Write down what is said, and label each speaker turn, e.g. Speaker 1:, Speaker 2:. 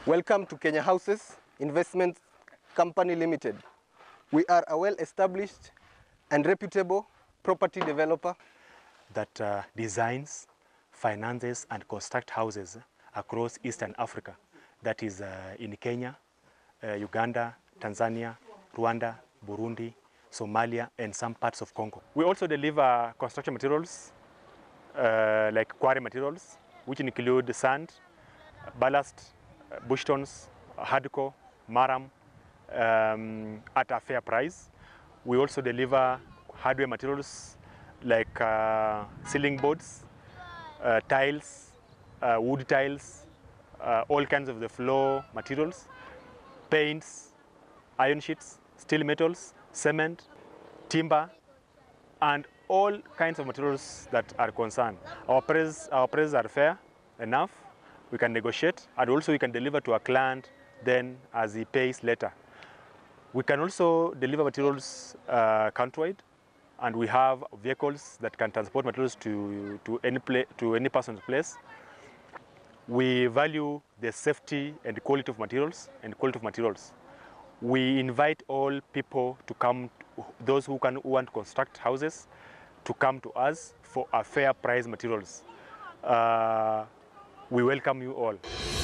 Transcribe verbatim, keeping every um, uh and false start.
Speaker 1: Welcome to Kenya Houses Investment Company Limited. We are a well-established and reputable property developer
Speaker 2: that uh, designs, finances and construct houses across Eastern Africa. That is uh, in Kenya, uh, Uganda, Tanzania, Rwanda, Burundi, Somalia and some parts of Congo. We also deliver construction materials uh, like quarry materials, which include sand, ballast, bush stones, hardcore, maram, um, at a fair price. We also deliver hardware materials like uh, ceiling boards, uh, tiles, uh, wood tiles, uh, all kinds of the floor materials, paints, iron sheets, steel metals, cement, timber, and all kinds of materials that are concerned. Our prices, our prices are fair enough. We can negotiate, and also we can deliver to a client then as he pays later. We can also deliver materials uh, countrywide, and we have vehicles that can transport materials to, to, any, pla to any person's place. We value the safety and quality of materials and quality of materials. We invite all people to come, those who, can, who want to construct houses, to come to us for a fair price materials. Uh, we welcome you all.